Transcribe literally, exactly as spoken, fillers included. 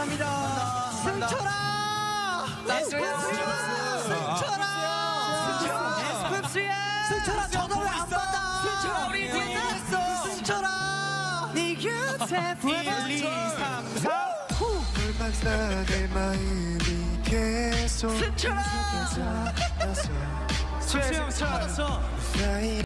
감사합니다. 승철아! 나이스. 승철아! 승철아 전화 왜 안 받아? 승철아 우리 뒤에 있어. 승철아! 네 곁에 일, 이, 삼, 사. 불만나 내 마음이 계속 승철아! 계속해서 수영 차. 나의